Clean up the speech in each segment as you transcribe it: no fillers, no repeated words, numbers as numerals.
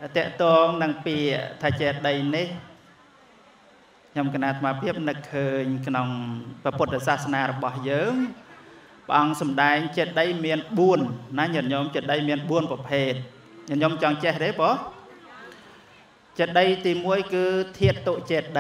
เตะตรงนังปีถ้าเจ็ดใดนี้ยำขนาดมาเพียบนักเคยขนมประพุทธศาสนาระบอบเยิ้มบางสมัยเจ็ดใดเมียนบุญนะหยันยมเจ็ดใดเมียนบุญประเภทหยันยมจังเจ็ดได้ปะเจ็ดใดตีมวยคือเทียดโตเจ็ดใด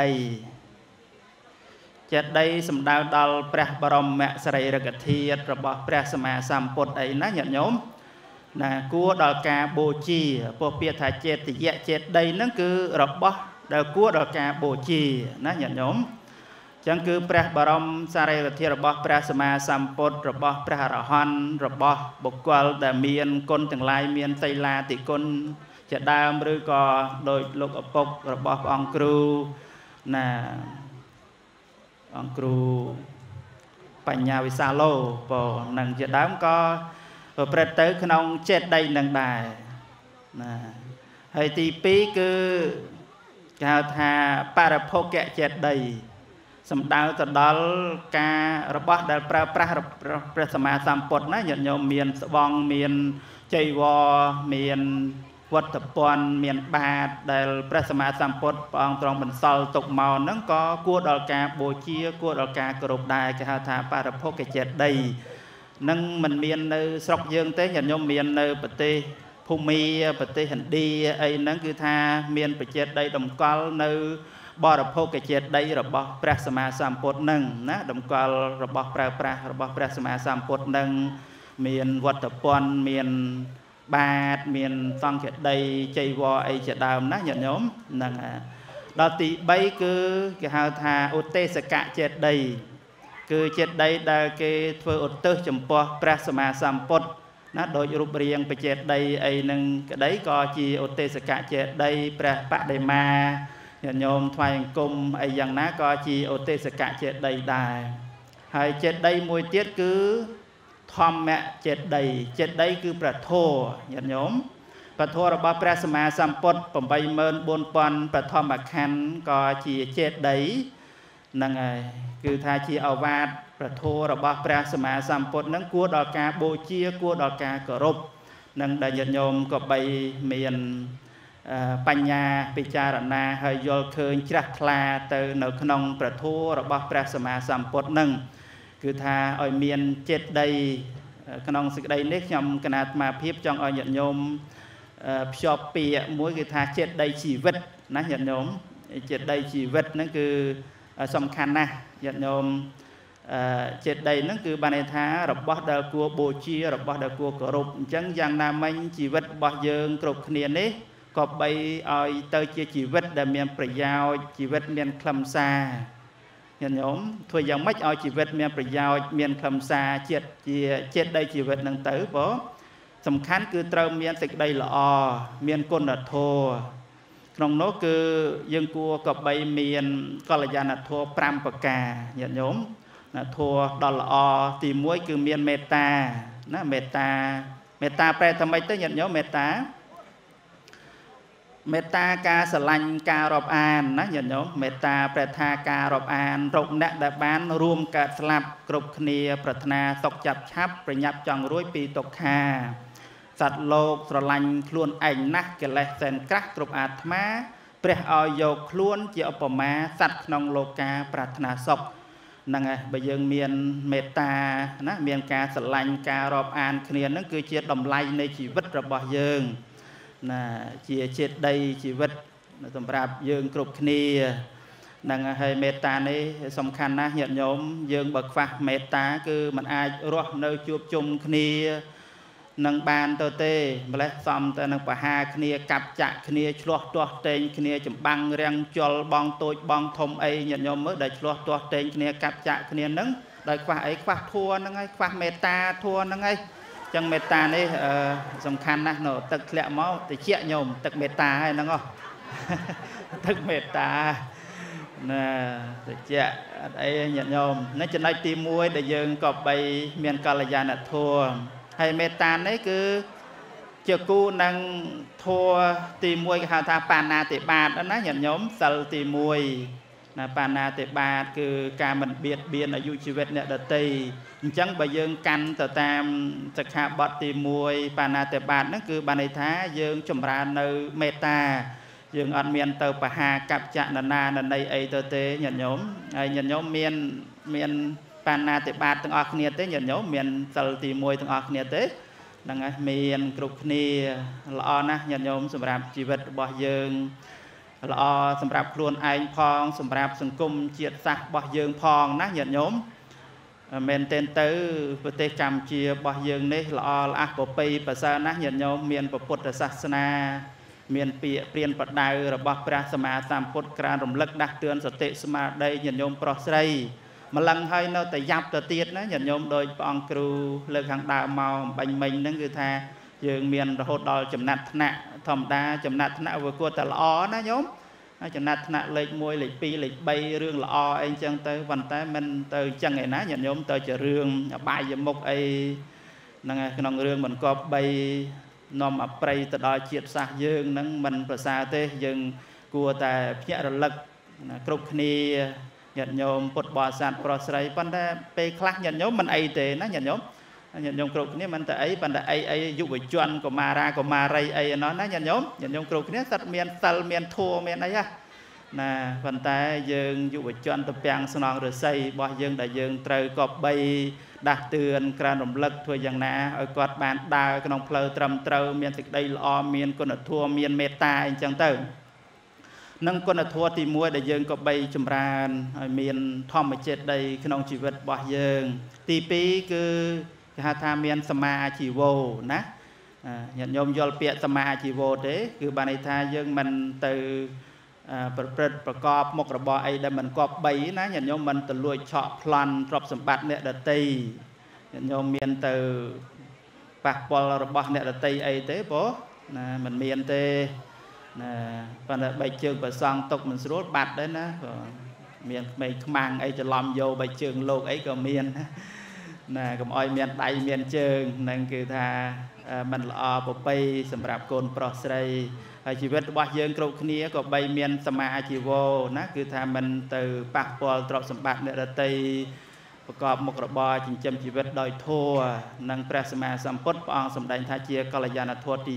เจ็ดใดสำดาวดอลพระบรมแม่สไรระกเทียดระบอบพระสมาสัมพุทธไอ้นะหยันยมนะกัวดอลกาโบจีพวกเปียถ่ายเจ็ดติแยเจ็ดใดนั่นคือระบอบดาวกัวดอลกาโบจีนะหยันยมจังคือพระบรมสารระเทียระบอบพระสมาสัมพุทธระบอบพระอรหันต์ระบอบบุคคลแต่เมียนคนทั้งหลายเมียนไตลาติคนจะดามหรือก็โดยลูกอปกระบอบองครูนะองครูปัญญาวิสาโลปอนังจะดามก็ประเตอขนมเจ็ดใดนังได้นะให้ตีปีคือการทาปาระโพกแกเจ็ดใดสำดาวจะดอลการระบอบได้พระสมาสัมพุทธนะหยันโยมเมียนสวองเมียนใจวอเมียนวัตถุปนเมียนบาทได้พระสมาสัมพุทธปองตรองบรรซอลตกเมานั่งก็กู้ดอลกาโบเชียกู้ดอลกากรุบได้กหาธาปาระโพกเจ็ดใดนั่งมันเมียนในสกยืงเต้หยันโยมเมียนในปฏิภูมิปฏิหันดีไอ้นั่นคือธาเมียนปเจ็ดใดดมกอลในบรพกเจ็ดใดระบอบพระสมาสัมพุทธนั่งนะดมกอลระบอบระบอบพระสมาสัมพุทธนั่งเมียนวัตถุปนเมียนบาทเมียนฟังเจ็ดใดใจวอไอเจ็ดดาวนะหยันโยมนั่งดอติใบคือเกี่ยวธาอุเตสกะเจ็ดใดคือเจ็ดใดได้เกี่ยวเพื่ออุตเตจมปอพระสมาสัมพุทธนะโดยรูปเรียงไปเจ็ดใดไอหนึ่งก็ได้ก็จีอุเตสกะเจ็ดใดพระปะไดมาหยันโยมทวายกลมไออย่างนั้นก็จีอุเตสกะเจ็ดใดได้ให้เจ็ดใดมวยเตี้ยคือทอมแม่เจ็ดใดคือประโทหยันโยมประโทระบอบพระสมาสัมพุทธผมไปเมินบนปอนประทอมบักขันก็จีเจ็ดใดนั่งไงคือทาจีอาวาสประโทระบอบพระสมาสัมพุทธนั่งกัวดอกกาโบเชียกัวดอกกากรบนั่งได้หยันโยมก็ไปเมียนปัญญาปิจารณาให้ยลเคยจักคลาเตอในขนมประโทระบอบพระสมาสัมพุทธนั่งคือทาอ้อยเมียนเจ็ดใดขนมสิกใดเล็กยำขนาดมาเพียบจังอ้อยหยันโยมชอบเปียมวยคือทาเจ็ดใดชีวิตนะหยันโยมเจ็ดใดชีวิตนั่นคือสำคัญนะหยันโยมเจ็ดใดนั่นคือบรรทาระบอบดาวกัวโบชีระบอบดาวกัวกรบจังยังนามันชีวิตบ่เยิงกรบเนียนนี้ก็ไปเอาเตยชีวิตได้เมียนประยาวชีวิตเมียนคลำซาเห็นโยมถ้ายังไม่เอาชีวิตเมียนประยาวเมียนคลำซาเจ็ดได้ชีวิตนั่งเต๋อบ่สำคัญคือเติมเมียนสิกได้ละอเมียนก้นโทขนมโนคือยังกลัวกับใบเมียนกัลยาณโทปรามปกาเห็นโยมโทดอลอตีมวยคือเมียนเมตตานะเมตตาแปลทำไมต้องเห็นโยมเมตตาเมตตากาสลัญการอบอานนะหยันโยมเมตตาประทาการอบอานรบเนตบ้านรวมกัดสลับกรุบคเนียปรารถนาตกจับชับประยับจังรุ่ยปีตกคาสัตว์โลกสลัญคล้วนไอ้นักเกล็ดเส้นกระกรุบอาตมาเปรียอโยคล้วนเจียวปมาสัตว์นองโลกาปรารถนาศกนั่งไงใบยังเมียนเมตตานะเมียนกาสลัญการอบอานคเนียนั่นคือเจียดดำไลในชีวิตระบอบยังน่ะเจียเจ็ดใดชีวิตสำหรับยืงกรุบคเนียนั่งให้เมตตานี้สำคัญนะหยันโยมยืงบักฟ้าเมตตาคือมันอาจรอในจูบจุ่มคเนียนังบานตัวเต้มาเลยซ้ำแต่นังปะหาคเนียกับจะคเนียชลวตัวเต็งคเนียจุ่มบังเรียงจลบองตัวบองทมไอหยันโยมเมื่อได้ชลวตัวเต็งคเนียกับจะคเนียนึงได้ฟ้าไอฟ้าทัวนั่งไงฟ้าเมตตาทัวนั่งไงจังเมตตานี่สำคัญนะเนาะตึกเลี้ยม้อติเชี่ยโยมตึกเมตตาให้นั่งก็ตึกเมตตาน่ะติเชี่ยไอ้หยันโยมนั่นจะได้ตีมวยได้ยืงกอบใบเมียนกัลยาณทัวให้เมตตานี่คือเจ้ากูนั่งทัวตีมวยหาทางปานาติบาทนะหยันโยมสัลตีมวยណាបាណាតិបាតគឺការមិនបៀតបៀនអាយុជីវិតអ្នកដទៃអញ្ចឹងបើយើងកាន់ទៅតាមសិក្ខាបទទី1បាណាតិបាតហ្នឹងគឺបានន័យថាយើងចម្រើននៅមេត្តាយើងអត់មានទៅបហាកັບចនណាននៃអីទៅទេញាតិញោមហើយញាតិញោមមានបាណាតិបាតទាំងអស់គ្នាទេញាតិញោមមានសិលទី1ទាំងអស់គ្នាទេហ្នឹងហើយមានគ្រប់គ្នាល្អណាស់ញាតិញោមសម្រាប់ជីវិតរបស់យើងល្អសម្រាប់ខ្លួនឯងផងសម្រាប់សង្គមជាតិសាសន៍របស់យើងផងណាញាតិញោមមែនទែនទៅប្រទេសកម្ពុជារបស់យើងនេះល្អល្អះប្រពៃប្រសើរណាស់ញាតិញោមមានពុទ្ធសាសនាមានពាក្យព្រានប្រដៅរបស់ព្រះសម្មាសម្ពុទ្ធក្រានរំលឹកដាស់តឿនសតិស្មារតីញាតិញោមប្រុសស្រីម្លឹងហើយនៅតែយ៉ាប់ទៅទៀតណាញាតិញោមដោយព្រះអង្គគ្រូលើកខាងដើមមកបាញ់មិញហ្នឹងគឺថាយើងមានរហូតដល់ចំណាត់ថ្នាក់ធម្មតាចំណាត់ថ្នាក់វាគួរតែល្អណាញោមចំណាត់ថ្នាក់លេខ1លេខ2លេខ3រឿងល្អអីចឹងទៅប៉ុន្តែមិនទៅចឹងឯណាញាតិញោមទៅជារឿងអបាយមុខអីហ្នឹងឯក្នុងរឿងមិនគប្បីនាំអប្រ័យទៅដល់ជាតិសាសន៍យើងហ្នឹងមិនប្រសើរទេយើងគួរតែភ្ញាក់រលឹកគ្រប់គ្នាញាតិញោមពុទ្ធបរិស័ទប្រុសស្រីប៉ុន្តែពេលខ្លះញាតិញោមមិនអីទេណាញាតិញោមគ្រប់គ្នាមិនតែអីប៉ុន្តែអីយុវជនកុមារាកុមារីអីណោះណាញាតិញោមគ្រប់គ្នាសិតមានសិលមានធម៌មានអីណាប៉ុន្តែយើងយុវជនទៅពាំងស្នងរស័យរបស់យើងដែលយើងត្រូវគប្បីដាស់តឿនក្រានរំលឹកធ្វើយ៉ាងណាឲ្យគាត់បានដើរក្នុងផ្លូវត្រឹមត្រូវមានសេចក្តីល្អមានគុណធម៌មានមេត្តាអីចឹងទៅនឹងគុណធម៌ទី1ដែលយើងគប្បីចម្រើនឲ្យមានធម្មចេតដីក្នុងជីវិតរបស់យើងទី2គឺគេហៅថាមានសមាអាជីវោណាញាតិញោមយល់ពាក្យសមាអាជីវោទេគឺបានន័យថាយើងមិនទៅប្រព្រឹត្តប្រកបមុខរបរអីដែលមិនគប្បីណាញាតិញោមមិនទៅលួចឆក់ប្លន់ទ្រព្យសម្បត្តិអ្នកដទៃញាតិញោមមានទៅប៉ះពាល់របស់អ្នកដទៃអីទេបងណាមិនមានទេណាប៉ុន្តែបែកជើងប្រសង់ຕົកមិនស្រួលបាត់ដែរណាមានក្មេងខ្មាំងអីច្រឡំយកបែកជើងលោកអីក៏មានណាកុំអោយមានដៃមានជើងហ្នឹងគឺថាมันល្អប្រពៃសម្រាប់កូនប្រុសស្រីហើយជីវិតរបស់យើងគ្រប់គ្នាក៏បីមានសមាអាជីវោណាគឺថាมันទៅប៉ះពាល់ទ្រព្យសម្បត្តិអ្នកដទៃប្រកបមុខរបរចិញ្ចឹមជីវិតដោយធម៌និងព្រះសម្មាសម្ពុទ្ធព្រះអង្គសម្ដែងថាជាកល្យាណធម៌ទី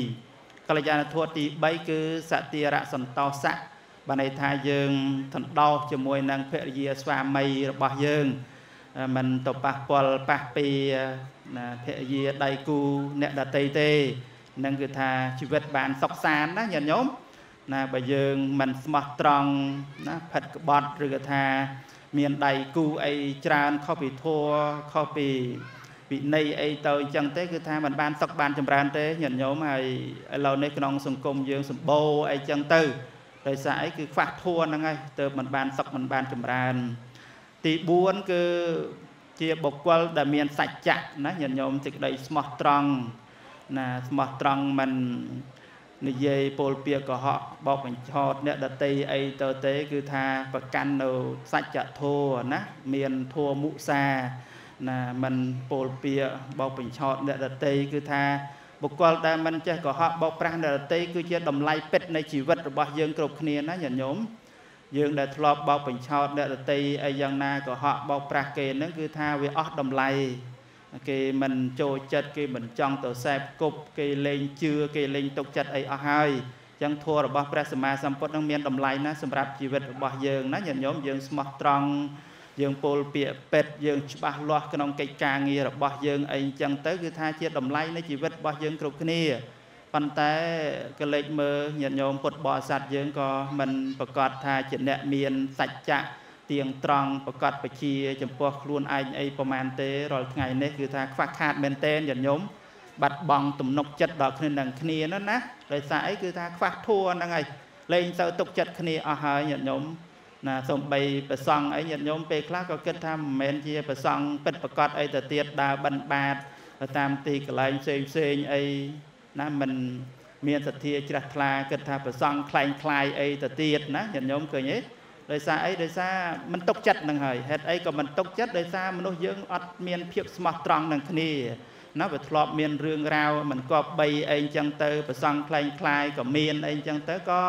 2កល្យាណធម៌ទី3គឺសតិរៈសន្តោសៈបានន័យថាយើងសន្តោសជាមួយនឹងភរិយាស្វាមីរបស់យើងមិនទៅប៉ះពាល់ប៉ះពីណាភរិយាដៃគូអ្នកដទៃទេនឹងគឺថាជីវិតបានសុខសាន្តណាញាតិញោមណាបើយើងមិនស្មោះត្រង់ណាផិតក្បត់ឬក៏ថាមានដៃគូអីច្រើនខុសពីធម៌ខុសពីវិន័យអីទៅអញ្ចឹងទេគឺថាมันបានសុខបានចម្រើនទេញាតិញោមហើយឥឡូវនេះក្នុងសង្គមយើងសម្បូរអីអញ្ចឹងទៅដោយសារអីគឺខ្វះធម៌ហ្នឹងហើយទើបมันបានសុខมันបានចម្រើនទី4គឺជាបុគ្គលដែលមានសច្ចៈណាញាតិញោមសេចក្តីស្មោះត្រង់ណាស្មោះត្រង់មិននិយាយពោលពាក្យកុហកបោកបញ្ឆោតអ្នកដតីអីទៅទេគឺថាប្រកាន់នៅសច្ចធម៌ណាមានធម៌មុសាណាមិនពោលពាក្យបោកបញ្ឆោតអ្នកដតីគឺថាបុគ្គលដែលមិនចេះកុហកបោកប្រាស់អ្នកដតីគឺជាតម្លៃពិតនៃជីវិតរបស់យើងគ្រប់គ្នាណាញាតិញោមយើងដែលធ្លាប់បោកបញ្ឆោតអ្នកដតីអីយ៉ាងណាកុហកបោកប្រាស់គេហ្នឹងគឺថាវាអស់តម្លៃគេមិនចូលចិត្តគេមិនចង់ទៅសែបគប់គេលេងជឿគេលេងទុកចិត្តអីអស់ហើយអញ្ចឹងធម៌របស់ព្រះសម្មាសម្ពុទ្ធនឹងមានតម្លៃណាស់សម្រាប់ជីវិតរបស់យើងណាញាតិញោមយើងស្មោះត្រង់យើងពោលពាក្យពេតយើងច្បាស់លាស់ក្នុងកិច្ចការងាររបស់យើងអីអញ្ចឹងទៅគឺថាជាតម្លៃនៃជីវិតរបស់យើងគ្រប់គ្នាប៉ុន្តែក៏លេចមើលញាតិញោមពុទ្ធបរិស័ទយើងក៏មិនប្រកាសថាជាអ្នកមានសច្ចៈទៀងត្រង់ប្រកាសបជាចំពោះខ្លួនឯងអីប្រមាណទេរាល់ថ្ងៃនេះគឺថាខ្វះខាតមែនទែនញាតិញោមបាត់បង់ទំនុកចិត្តដល់គ្នានឹងគ្នានោះណាដោយសារអីគឺថាខ្វះធម៌ហ្នឹងហើយលែងទៅទុកចិត្តគ្នាអស់ហើយញាតិញោមណាសូម្បីប្រសង់អីញាតិញោមពេលខ្លះក៏គិតថាមិនមែនជាប្រសង់ពិតប្រកបអីទៅទៀតដើរបិណ្ឌបាតតាមទីកន្លែងផ្សេងអីណាមិនមានសទ្ធាជ្រះថ្លាគិតថាប្រសង់คล้ายคล้ายអីទៅទៀតណាញាតិញោមឃើញទេដោយសារអីដោយសារមិនទុកចិត្តនឹងហើយហេតុអីក៏មិនទុកចិត្តដោយសារមនុស្សយើងអត់មានភាពស្មោះត្រង់នឹងគ្នាណាវាធ្លាប់មានរឿងរ៉ាវមិនគប្បីអីអញ្ចឹងទៅប្រសង់คล้ายคล้ายក៏មានអីអញ្ចឹងទៅក៏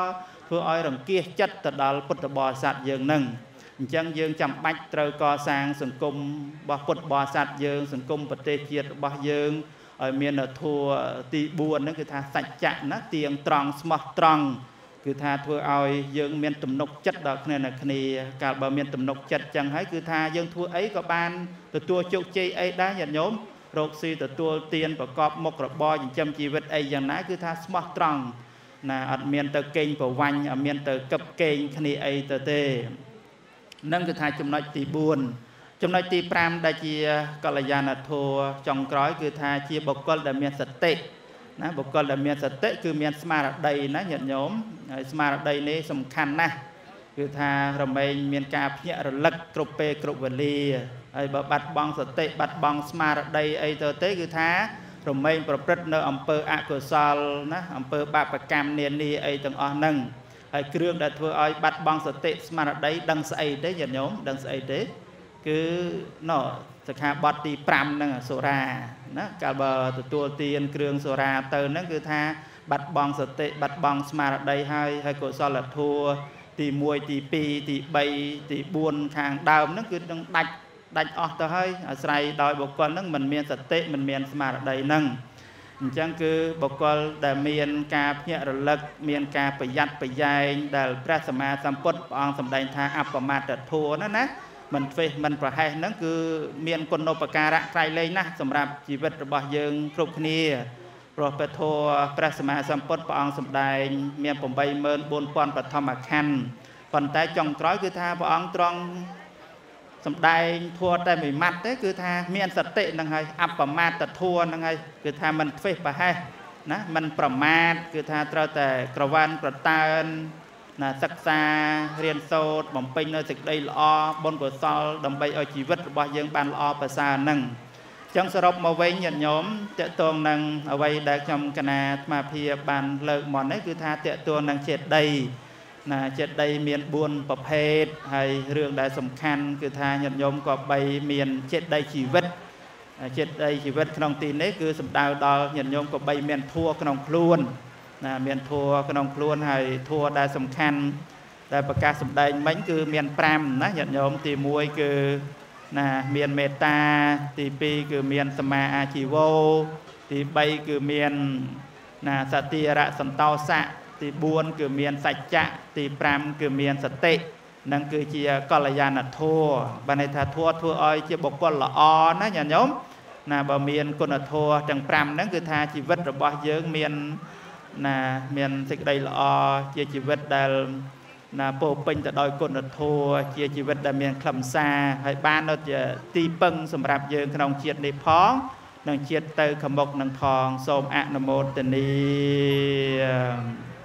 ធ្វើឲ្យរង្គៀសចិត្តទៅដល់ពុទ្ធបរិស័ទយើងនឹងអញ្ចឹងយើងចាំបាច់ត្រូវកសាងសង្គមរបស់ពុទ្ធបរិស័ទយើងសង្គមប្រទេសជាតិរបស់យើងឲ្យមានធម៌ទី4ហ្នឹងគឺថាសច្ចៈណាទៀងត្រង់ស្មោះត្រង់គឺថាធ្វើឲ្យយើងមានទំនុកចិត្តដល់គ្នាណាគ្នាកាលបើមានទំនុកចិត្តចឹងហើយគឺថាយើងធ្វើអីក៏បានទទួលជោគជ័យអីដែរញាតិញោមរកស៊ីទទួលទានប្រកបមុខរបរចិញ្ចឹមជីវិតអីយ៉ាងណាគឺថាស្មោះត្រង់ណាអត់មានទៅកេងប្រវាញ់អត់មានទៅកឹបកេងគ្នាអីទៅទេនឹងគឺថាចំណុចទី4ចំណុចទី5ដែលជាកល្យាណធម៌ចុងក្រោយគឺថាជាបុគ្គលដែលមានសតិណាបុគ្គលដែលមានសតិគឺមានស្មារតីណាញាតិញោមហើយស្មារតីនេះសំខាន់ណាស់គឺថារមែងមានការភ្ញាក់រលឹកគ្រប់ពេលគ្រប់វេលាហើយបើបាត់បង់សតិបាត់បង់ស្មារតីអីទៅទេគឺថារមែងប្រព្រឹត្តនៅអំពើអកុសលណាអំពើបាបកម្មនានាអីទាំងអស់ហ្នឹងហើយគ្រឿងដែលធ្វើឲ្យបាត់បង់សតិស្មារតីដឹងស្អីទេញាតិញោមដឹងស្អីទេគឺណសិក្ខាបទទី5ហ្នឹងសូរាណាកាលបើទទួលទានគ្រឿងសូរាទៅហ្នឹងគឺថាបាត់បង់សតិបាត់បង់ស្មារតីហើយកុសលធម៌ទី1ទី2ទី3ទី4ខាងដើមហ្នឹងគឺនឹងដាច់អស់ទៅហើយអាស្រ័យដោយបុគ្គលហ្នឹងមិនមានសតិមិនមានស្មារតីហ្នឹងអញ្ចឹងគឺបុគ្គលដែលមានការភ្ញាក់រលឹកមានការប្រយ័ត្នប្រយែងដែលព្រះសម្មាសម្ពុទ្ធព្រះអង្គសម្ដែងថាអបមាទធម៌ណាមិនធ្វេសមិនប្រហែសហ្នឹងគឺមានគុណូបការៈក្រៃលែងណាស់សម្រាប់ជីវិតរបស់យើងគ្រប់គ្នាព្រោះពធព្រះសម្មាសម្ពុទ្ធព្រះអង្គសម្ដែងមាន84000បឋមខណ្ឌប៉ុន្តែចុងក្រោយគឺថាព្រះអង្គទ្រង់សម្ដែងធម៌តែមួយម៉ាត់ទេគឺថាមានសតិហ្នឹងហើយអបមាទធម៌ហ្នឹងហើយគឺថាមិនធ្វេសប្រហែសណាមិនប្រមាទគឺថាត្រូវតែក្រវ៉ាន់ប្រតើនណាសិក្សារៀនសូត្របំពេញនៅសេចក្តីល្អបុណ្យកុសលដើម្បីឲ្យជីវិតរបស់យើងបានល្អប្រសើរហ្នឹងអញ្ចឹងសរុបមកវិញញាតិញោមតកតងនឹងអ្វីដែលខ្ញុំកណាអាត្មាភាពបានលើកមកនេះគឺថាតកតងនឹងចេតិយណាចេតិយមាន4ប្រភេទហើយរឿងដែលសំខាន់គឺថាញាតិញោមក៏បីមានចេតិយជីវិតចិត្តដីជីវិតក្នុងទីនេះគឺសំដៅដល់ញាតិញោមក៏បីមានធัวក្នុងខ្លួនណាមានធัวក្នុងខ្លួនហើយធัวដែលសំខាន់ដែលប្រកាសសម្ដែងមិញគឺមាន5ណាញាតិញោមទី1គឺណាមានមេត្តាទី2គឺមានសមាអាជីវោទី3គឺមានណាសតិរៈសន្តោសៈទី4គឺមានសច្ចៈទី5គឺមានសតិនឹងគឺជាកល្យាណធម៌បានន័យថាធម៌ធ្វើឲ្យជាបុគ្គលល្អណាញាតិញោមណាបើមានគុណធម៌ទាំង5ហ្នឹងគឺថាជីវិតរបស់យើងមានណាមានសេចក្តីល្អជាជីវិតដែលណាពោពេញទៅដោយគុណធម៌ជាជីវិតដែលមានខ្លឹមសារហើយបាននៅជាទីពឹងសម្រាប់យើងក្នុងជាតិនេះផងនិងជាតិទៅខាងមុខនឹងផងសូមអនុមោទនា